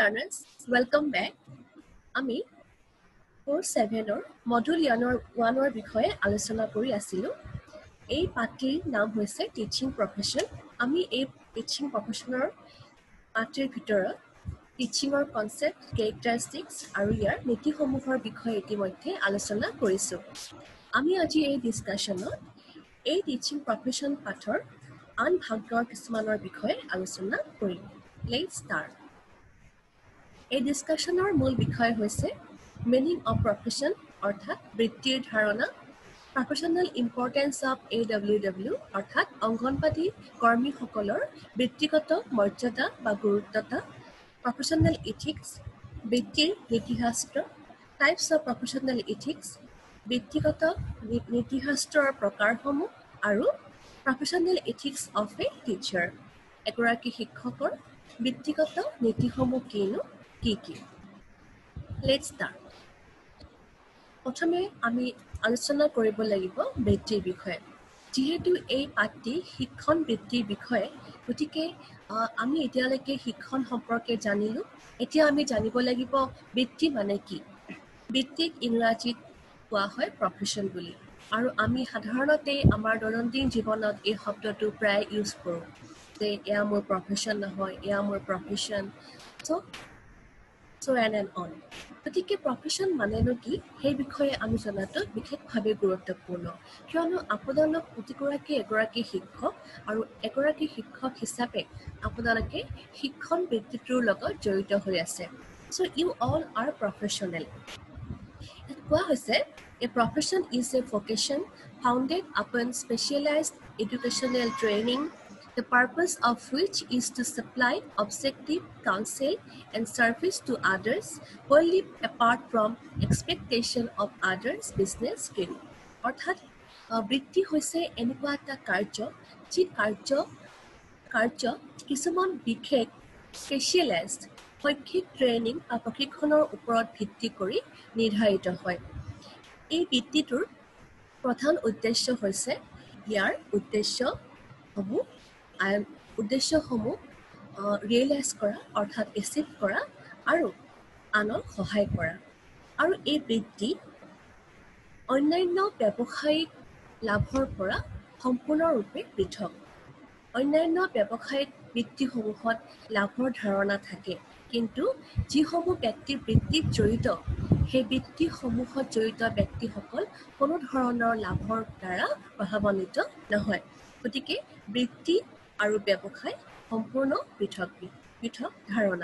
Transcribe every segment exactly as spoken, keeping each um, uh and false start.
Learners welcome back আমি course ছেভেনৰ module ওৱানৰ ওৱানৰ বিষয়ে আলোচনা কৰি আছিলোঁ এই পাঠটিৰ নাম হৈছে টিচিং প্ৰফেশ্যন আমি এই টিচিং প্ৰফেশ্যনৰ পাঠটিৰ ভিতৰত টিচিঙৰ কনচেপ্ট কেৰেক্টাৰিষ্টিক্স আৰু ইয়াৰ নীতিসমূহৰ বিষয়ে ইতিমধ্যে আলোচনা কৰিছোঁ আমি আজি এই ডিছকাশ্যনত এই টিচিং প্ৰফেশ্যন পাঠৰ আন ভাগৰ কিছুমানৰ বিষয়ে আলোচনা কৰিম লেটছ ষ্টাৰ্ট এই ডিছকাশ্যনৰ মূল বিষয় হৈছে মিনিং অফ প্ৰফেশ্যন অৰ্থাৎ বৃত্তিৰ ধাৰণা professional importance of A W W অৰ্থাৎ অংগনবাদী কৰ্মীসকলৰ বৃত্তিগত মৰ্যাদা বা গুৰুত্বতা প্ৰফেশ্যনেল ইথিক্স বৃত্তিৰ নীতিশাস্ত্ৰ টাইপছ অফ প্ৰফেশ্যনেল ইথিক্স বৃত্তিগত নীতিশাস্ত্ৰৰ প্ৰকাৰসমূহ আৰু professional ethics of a teacher এগৰাকী শিক্ষকৰ বৃত্তিগত নীতিসমূহ কিনো কি কি লেটছ ষ্টাৰ্ট প্ৰথমে আমি আলোচনা কৰিব লাগিব বৃত্তিৰ বিষয়ে যিহেতু এই পাঠটি শিক্ষণ বৃত্তিৰ বিষয়ে গতিকে আমি এতিয়ালৈকে শিক্ষণ সম্পৰ্কে জানিলোঁ এতিয়া আমি জানিব লাগিব বৃত্তি মানে কি বৃত্তিক ইংৰাজীত কোৱা হয় প্ৰফেশ্যন বুলি আৰু আমি সাধাৰণতে আমাৰ দৈনন্দিন জীৱনত এই শব্দটো প্ৰায় ইউজ কৰোঁ যে এয়া মোৰ প্ৰফেশ্যন নহয় এয়া মোৰ profession so' so' on and on গতিকে প্ৰফেশ্যন মানেনো কি সেই বিষয়ে আমি জনাটো বিশেষভাৱে গুৰুত্বপূৰ্ণ কিয়নো আপোনালোক প্ৰতিগৰাকী এগৰাকী শিক্ষক আৰু এগৰাকী শিক্ষক হিচাপে আপোনালোকে শিক্ষণ বৃত্তিটোৰ লগত জড়িত হৈ আছে so' you all are professional কোৱা হৈছে a profession is a vocation founded upon specialized educational training the purpose of which is to supply objective counsel and service to others wholly apart from expectation of others' business gain. অৰ্থাৎ বৃত্তি হৈছে এনেকুৱা এটা কাৰ্য যি কাৰ্য কাৰ্য কিছুমান বিশেষ স্পেচিয়েলাইজড শৈক্ষিক ট্ৰেইনিং বা প্ৰশিক্ষণৰ ওপৰত ভিত্তি কৰি নিৰ্ধাৰিত হয় এই বৃত্তিটোৰ প্ৰধান উদ্দেশ্য হৈছে ইয়াৰ উদ্দেশ্যসমূহ উদ্দেশ্যসমূহ ৰিয়েলাইজ কৰা অৰ্থাৎ এচিভ কৰা আৰু আনক সহায় কৰা আৰু এই বৃত্তি অন্যান্য ব্যৱসায়িক লাভৰ পৰা সম্পূৰ্ণৰূপে পৃথক অন্যান্য ব্যৱসায়িক বৃত্তিসমূহত লাভৰ ধাৰণা থাকে কিন্তু যিসমূহ ব্যক্তি বৃত্তিত জড়িত সেই বৃত্তিসমূহত জড়িত ব্যক্তিসকল কোনো ধৰণৰ লাভৰ দ্বাৰা প্ৰভাৱান্বিত নহয় গতিকে বৃত্তি আৰু ব্যৱসায় সম্পূৰ্ণ পৃথক পৃথক ধাৰণা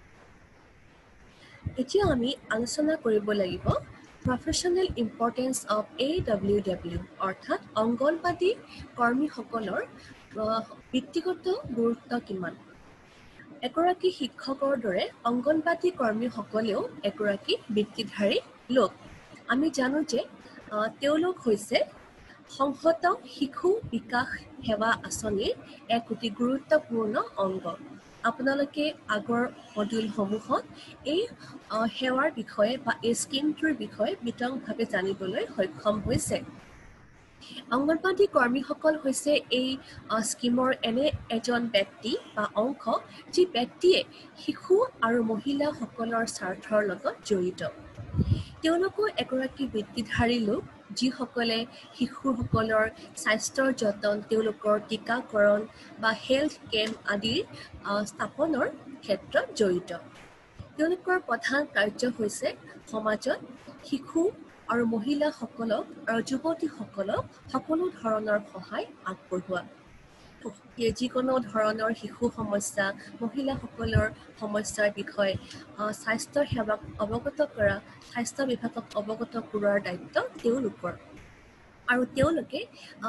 এতিয়া আমি আলোচনা কৰিব লাগিব professional importance of A W W অৰ্থাৎ অংগনবাদী কৰ্মীসকলৰ বৃত্তিগত গুৰুত্ব কিমান এগৰাকী শিক্ষকৰ দৰে অংগনবাদী কৰ্মীসকলেও এগৰাকী বৃত্তিধাৰী লোক আমি জানো যে তেওঁলোক হৈছে সংহত শিশু বিকাশ সেৱা আঁচনিৰ এক অতি গুৰুত্বপূৰ্ণ অংগ আপোনালোকে আগৰ মডুলসমূহত এই সেৱাৰ বিষয়ে বা এই স্কিমটোৰ বিষয়ে বিতংভাৱে জানিবলৈ সক্ষম হৈছে অংগনবাদী কৰ্মীসকল হৈছে এই স্কিমৰ এনে এজন ব্যক্তি বা অংশ যি ব্যক্তিয়ে শিশু আৰু মহিলাসকলৰ স্বাৰ্থৰ লগত জড়িত তেওঁলোকো এগৰাকী বৃত্তিধাৰী লোক যিসকলে শিশুসকলৰ স্বাস্থ্যৰ যতন তেওঁলোকৰ টীকাকৰণ বা হেল্থ কেম্প আদিৰ স্থাপনৰ ক্ষেত্ৰত জড়িত তেওঁলোকৰ প্ৰধান কাৰ্য হৈছে সমাজত শিশু আৰু মহিলাসকলক আৰু যুৱতীসকলক সকলো ধৰণৰ সহায় আগবঢ়োৱা যিকোনো ধৰণৰ শিশু সমস্যা মহিলাসকলৰ সমস্যাৰ বিষয়ে স্বাস্থ্য সেৱাক অৱগত কৰা স্বাস্থ্য বিভাগক অৱগত কৰোৱাৰ দায়িত্ব তেওঁলোকৰ আৰু তেওঁলোকে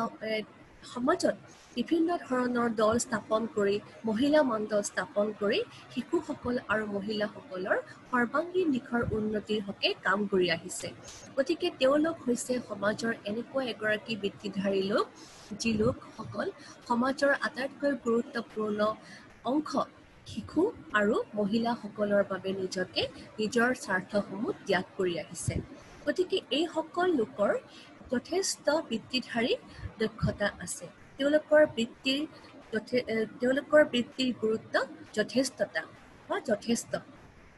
সমাজত বিভিন্ন ধৰণৰ দল স্থাপন কৰি মহিলা মণ্ডল স্থাপন কৰি শিশুসকল আৰু মহিলাসকলৰ সৰ্বাংগীন দিশৰ উন্নতিৰ হকে কাম কৰি আহিছে গতিকে তেওঁলোক হৈছে সমাজৰ এনেকুৱা এগৰাকী বৃত্তিধাৰী লোক যি লোকসকল সমাজৰ আটাইতকৈ গুৰুত্বপূৰ্ণ অংশ শিশু আৰু মহিলাসকলৰ বাবে নিজকে নিজৰ স্বাৰ্থসমূহ ত্যাগ কৰি আহিছে গতিকে এইসকল লোকৰ যথেষ্ট বৃত্তিধাৰী দক্ষতা আছে তেওঁলোকৰ বৃত্তিৰ তেওঁলোকৰ বৃত্তিৰ গুৰুত্ব যথেষ্টতা বা যথেষ্ট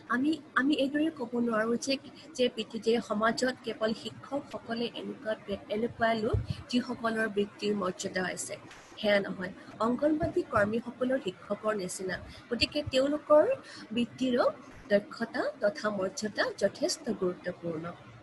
আমি আমি এইদৰে ক'ব নোৱাৰোঁ যে যে যে সমাজত কেৱল শিক্ষকসকলে এনেকুৱা এনেকুৱা লোক যিসকলৰ বৃত্তিৰ মৰ্যাদা আছে, সেয়া নহয়। অংগনবাদী কৰ্মীসকলৰ শিক্ষকৰ নিচিনা, গতিকে তেওঁলোকৰ বৃত্তিৰো দক্ষতা তথা মৰ্যাদা যথেষ্ট গুৰুত্বপূৰ্ণ।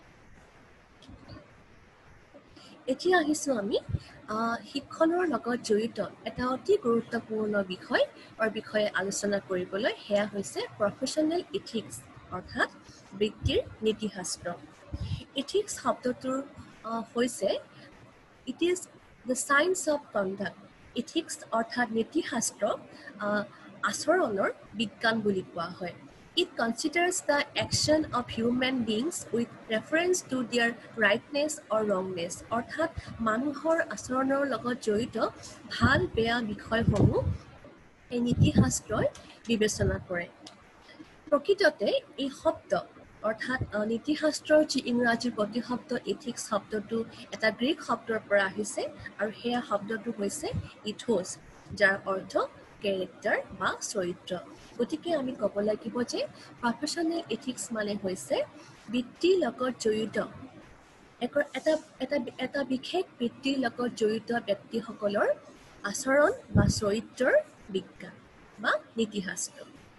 এতিয়া আহিছোঁ আমি শিক্ষণৰ লগত জড়িত এটা অতি গুৰুত্বপূৰ্ণ বিষয় আৰু বিষয়ে আলোচনা কৰিবলৈ, সেয়া হৈছে প্ৰফেশ্যনেল ইথিক্স অৰ্থাৎ বৃত্তিৰ নীতিশাস্ত্ৰ। ইথিক্স শব্দটোৰ হৈছে it is the science of conduct. Ethics অৰ্থাৎ নীতিশাস্ত্ৰ আচৰণৰ বিজ্ঞান বুলি কোৱা হয়। It considers the action of human beings with reference to their rightness or wrongness. অৰ্থাৎ মানুহৰ আচৰণৰ লগত জড়িত ভাল বেয়া বিষয়সমূহ এই নীতিশাস্ত্ৰই বিবেচনা কৰে। প্ৰকৃততে এই শব্দ অৰ্থাৎ নীতিশাস্ত্ৰৰ যি ইংৰাজী প্ৰতিশব্দ ইথিক্স শব্দটো এটা গ্ৰীক শব্দৰ পৰা আহিছে, আৰু সেয়া শব্দটো হৈছে ইথোছ, যাৰ অৰ্থ কেৰেক্টাৰ বা চৰিত্ৰ। গতিকে আমি ক'ব লাগিব যে প্ৰফেশ্যনেল ইথিক্স মানে হৈছে বৃত্তিৰ লগত জড়িত এটা এটা এটা বিশেষ বৃত্তিৰ লগত জড়িত ব্যক্তিসকলৰ আচৰণ বা চৰিত্ৰৰ বিজ্ঞান বা নীতিশাস্ত্ৰ।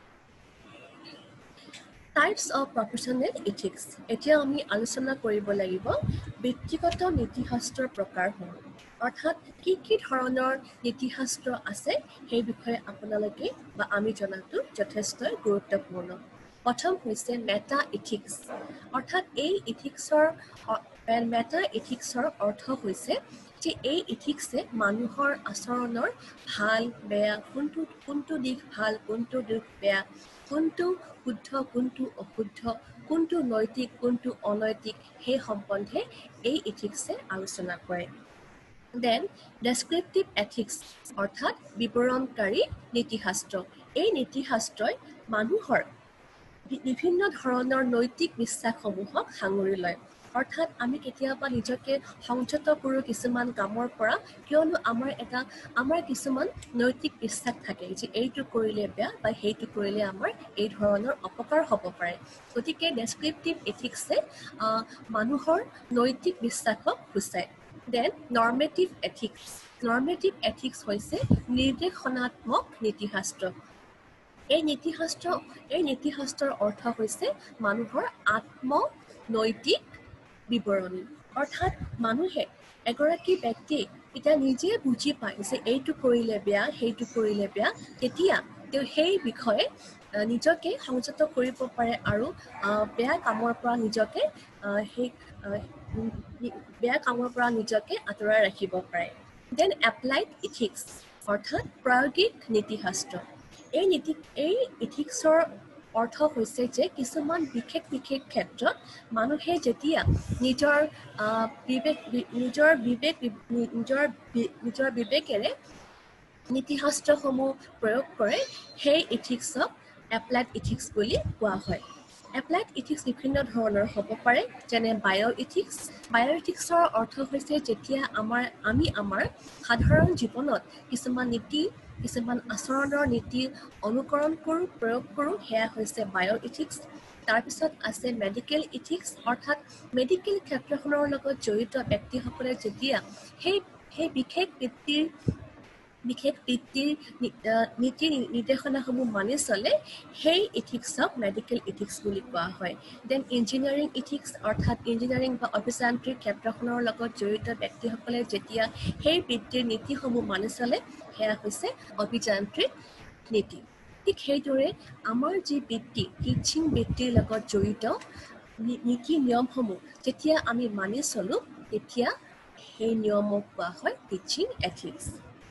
Types of professional ethics. এতিয়া আমি আলোচনা কৰিব লাগিব ব্যক্তিগত নীতিশাস্ত্ৰৰ প্ৰকাৰসমূহ, অৰ্থাৎ কি কি ধৰণৰ নীতিশাস্ত্ৰ আছে সেই বিষয়ে আপোনালোকে বা আমি জনাটো যথেষ্ট গুৰুত্বপূৰ্ণ। প্ৰথম হৈছে মেটা ইথিক্স, অৰ্থাৎ এই ইথিক্সৰ মেটা ইথিক্সৰ অৰ্থ হৈছে যে এই ইথিক্সে মানুহৰ আচৰণৰ ভাল বেয়া, কোনটো কোনটো দিশ ভাল কোনটো দিশ বেয়া, কোনটো শুদ্ধ কোনটো অশুদ্ধ, কোনটো নৈতিক কোনটো অনৈতিক, সেই সম্বন্ধে এই ইথিক্সে আলোচনা কৰে। দেন ডেছক্ৰিপটিভ এথিক্স অৰ্থাৎ বিৱৰণকাৰী নীতিশাস্ত্ৰ। এই নীতিশাস্ত্ৰই মানুহৰ বিভিন্ন ধৰণৰ নৈতিক বিশ্বাসসমূহক সাঙুৰি লয়। অৰ্থাৎ আমি কেতিয়াবা নিজকে সংযত কৰোঁ কিছুমান কামৰ পৰা, কিয়নো আমাৰ এটা আমাৰ কিছুমান নৈতিক বিশ্বাস থাকে যে এইটো কৰিলে বেয়া বা সেইটো কৰিলে আমাৰ এই ধৰণৰ অপকাৰ হ'ব পাৰে। গতিকে ডেছক্ৰিপটিভ এথিক্সে মানুহৰ নৈতিক বিশ্বাসক সূচায়। Then normative ethics. Normative ethics হৈছে নিৰ্দেশনাত্মক নীতিশাস্ত্ৰ। এই নীতিশাস্ত্ৰ এই নীতিশাস্ত্ৰৰ অৰ্থ হৈছে মানুহৰ আত্মনৈতিক বিৱৰণী। অৰ্থাৎ মানুহে এগৰাকী ব্যক্তি এতিয়া নিজে বুজি পায় যে এইটো কৰিলে বেয়া সেইটো কৰিলে বেয়া, তেতিয়া তেওঁ সেই বিষয়ে নিজকে সংযত কৰিব পাৰে আৰু বেয়া কামৰ পৰা নিজকে সেই বেয়া কামৰ পৰা নিজকে আঁতৰাই ৰাখিব পাৰে। দেন এপ্লাইড ইথিক্স অৰ্থাৎ প্ৰায়োগিক নীতিশাস্ত্ৰ। এই নীতি এই ইথিক্সৰ অৰ্থ হৈছে যে কিছুমান বিশেষ বিশেষ ক্ষেত্ৰত মানুহে যেতিয়া নিজৰ বিবেক নিজৰ বিবেক নিজৰ নিজৰ বিবেকেৰে নীতিশাস্ত্ৰসমূহ প্ৰয়োগ কৰে, সেই ইথিক্সক এপ্লাইড ইথিক্স বুলি কোৱা হয়। এপ্লাইড ইথিক্স বিভিন্ন ধৰণৰ হ'ব পাৰে, যেনে বায়' ইথিক্স। বায়' ইথিক্সৰ অৰ্থ হৈছে যেতিয়া আমাৰ আমি আমাৰ সাধাৰণ জীৱনত কিছুমান নীতি কিছুমান আচৰণৰ নীতি অনুকৰণ কৰোঁ প্ৰয়োগ কৰোঁ, সেয়া হৈছে বায়' ইথিক্স। তাৰপিছত আছে মেডিকেল ইথিক্স, অৰ্থাৎ মেডিকেল ক্ষেত্ৰখনৰ লগত জড়িত ব্যক্তিসকলে যেতিয়া সেই সেই বিশেষ বৃত্তিৰ বিশেষ বৃত্তিৰ নীতি নিৰ্দেশনাসমূহ মানি চলে, সেই ইথিক্সক মেডিকেল ইথিক্স বুলি কোৱা হয়। দেন ইঞ্জিনিয়াৰিং ইথিক্স, অৰ্থাৎ ইঞ্জিনিয়াৰিং বা অভিযান্ত্ৰিক ক্ষেত্ৰখনৰ লগত জড়িত ব্যক্তিসকলে যেতিয়া সেই বৃত্তিৰ নীতিসমূহ মানি চলে, সেয়া হৈছে অভিযান্ত্ৰিক নীতি। ঠিক সেইদৰে আমাৰ যি বৃত্তি টিচিং বৃত্তিৰ লগত জড়িত নীতি নিয়মসমূহ যেতিয়া আমি মানি চলোঁ, তেতিয়া সেই নিয়মক কোৱা হয় টিচিং এথিক্স।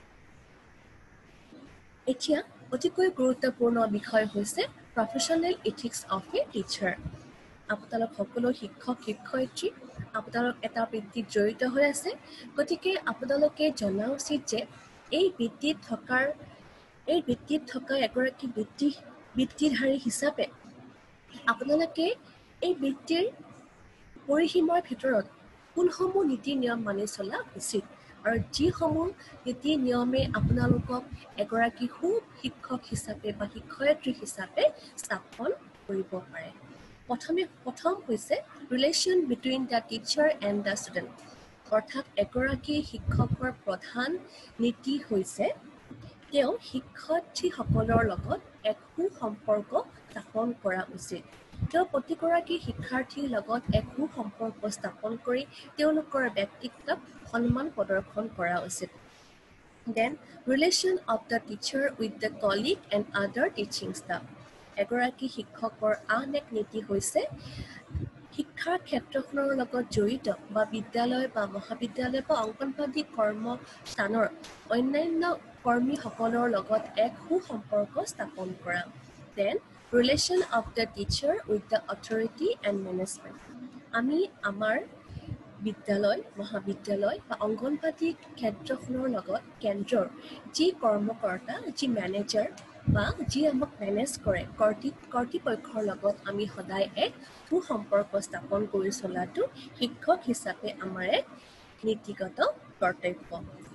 এতিয়া অতিকৈ গুৰুত্বপূৰ্ণ বিষয় হৈছে professional ethics of a teacher. আপোনালোক সকলো শিক্ষক শিক্ষয়িত্ৰী আপোনালোক এটা বৃত্তিত জড়িত হৈ আছে, গতিকে আপোনালোকে জনা উচিত যে এই বৃত্তিত থকাৰ এই বৃত্তিত থকা এগৰাকী বৃত্তি বৃত্তিধাৰী হিচাপে আপোনালোকে এই বৃত্তিৰ পৰিসীমাৰ ভিতৰত কোনসমূহ নীতি নিয়ম মানি চলা উচিত, আৰু যিসমূহ নীতি নিয়মে আপোনালোকক এগৰাকী সু শিক্ষক হিচাপে বা শিক্ষয়িত্ৰী হিচাপে স্থাপন কৰিব পাৰে প্ৰথমে প্ৰথম হৈছে relation between the teacher and the student অৰ্থাৎ এগৰাকী শিক্ষকৰ প্ৰধান নীতি হৈছে তেওঁ শিক্ষাৰ্থীসকলৰ লগত এক সুসম্পৰ্ক স্থাপন কৰা উচিত তেওঁ প্ৰতিগৰাকী শিক্ষাৰ্থীৰ লগত এক সুসম্পৰ্ক স্থাপন কৰি তেওঁলোকৰ ব্যক্তিত্বক সন্মান প্ৰদৰ্শন কৰা উচিত Then, relation of the teacher with the colleague and other teaching staff. এগৰাকী শিক্ষকৰ আন এক নীতি হৈছে শিক্ষাৰ ক্ষেত্ৰখনৰ লগত জড়িত বা বিদ্যালয় বা মহাবিদ্যালয় বা অংগনবাদী কৰ্মস্থানৰ অন্যান্য কৰ্মীসকলৰ লগত এক সুসম্পৰ্ক স্থাপন কৰা Then, relation of the teacher with the authority and management. আমি আমাৰ বিদ্যালয় মহাবিদ্যালয় বা অংগনবাদী ক্ষেত্ৰখনৰ লগত কেন্দ্ৰৰ যি কৰ্মকৰ্তা যি মেনেজাৰ বা যি আমাক মেনেজ কৰে কৰ্তৃ কৰ্তৃপক্ষৰ লগত আমি সদায় এক সুসম্পৰ্ক স্থাপন কৰি চলাটো শিক্ষক হিচাপে আমাৰ এক নীতিগত কৰ্তব্য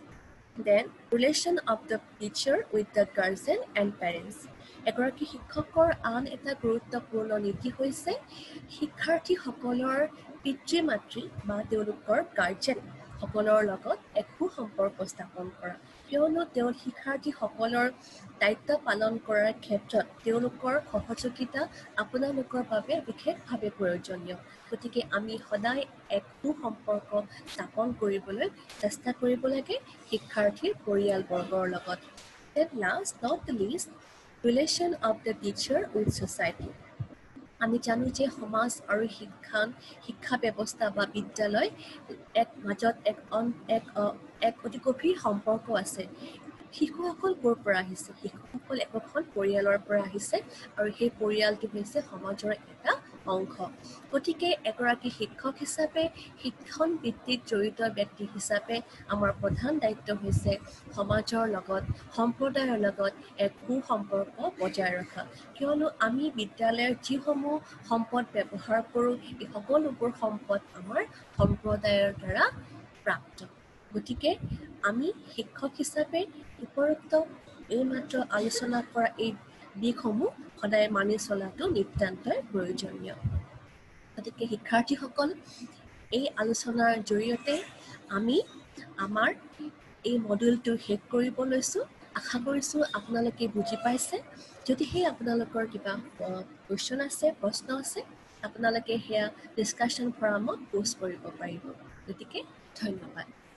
Then, relation of the teacher with the guardian and parents. এগৰাকী শিক্ষকৰ আন এটা গুৰুত্বপূৰ্ণ নীতি হৈছে শিক্ষাৰ্থীসকলৰ পিতৃ-মাতৃ বা তেওঁলোকৰ গাৰ্জেন সকলৰ লগত এক সুসম্পৰ্ক স্থাপন কৰা কিয়নো তেওঁ শিক্ষাৰ্থীসকলৰ দায়িত্ব পালন কৰাৰ ক্ষেত্ৰত তেওঁলোকৰ সহযোগিতা আপোনালোকৰ বাবে বিশেষভাৱে প্ৰয়োজনীয় গতিকে আমি সদায় এক সুসম্পৰ্ক স্থাপন কৰিবলৈ চেষ্টা কৰিব লাগে শিক্ষাৰ্থীৰ পৰিয়ালবৰ্গৰ লগত Then last not the least relation of the teacher with society আমি জানো যে সমাজ আৰু শিক্ষা শিক্ষা ব্যৱস্থা বা বিদ্যালয় এক মাজত এক এক এক অতি গভীৰ সম্পৰ্ক আছে শিশুসকল ক'ৰ পৰা আহিছে শিশুসকল একোখন পৰিয়ালৰ পৰা আহিছে আৰু সেই পৰিয়ালটো হৈছে সমাজৰ এটা অংশ গতিকে এগৰাকী শিক্ষক হিচাপে শিক্ষণ ভিত্তিত জড়িত ব্যক্তি হিচাপে আমাৰ প্ৰধান দায়িত্ব হৈছে সমাজৰ লগত সম্প্ৰদায়ৰ লগত এক সুসম্পৰ্ক বজাই ৰখা কিয়নো আমি বিদ্যালয়ৰ যিসমূহ সম্পদ ব্যৱহাৰ কৰোঁ এই সকলোবোৰ সম্পদ আমাৰ সম্প্ৰদায়ৰ দ্বাৰা প্ৰাপ্ত গতিকে আমি শিক্ষক হিচাপে উপৰোক্ত এইমাত্ৰ আলোচনা কৰা এই দিশসমূহ সদায় মানি চলাটো নিতান্তই প্ৰয়োজনীয় গতিকে শিক্ষাৰ্থীসকল এই আলোচনাৰ জৰিয়তে আমি আমাৰ এই মডুলটো শেষ কৰিব লৈছোঁ আশা কৰিছোঁ আপোনালোকে বুজি পাইছে যদিহে আপোনালোকৰ কিবা কুৱেশ্যন আছে প্ৰশ্ন আছে আপোনালোকে সেয়া ডিছকাশ্যন ফৰামত পোষ্ট কৰিব পাৰিব গতিকে ধন্যবাদ